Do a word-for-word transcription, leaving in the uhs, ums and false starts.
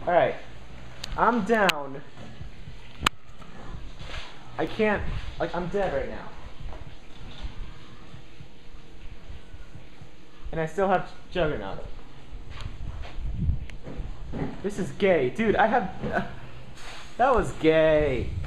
Alright. I'm down. I can't, like, I'm dead right now. And I still have Juggernaut. This is gay. Dude, I have... Uh, that was gay.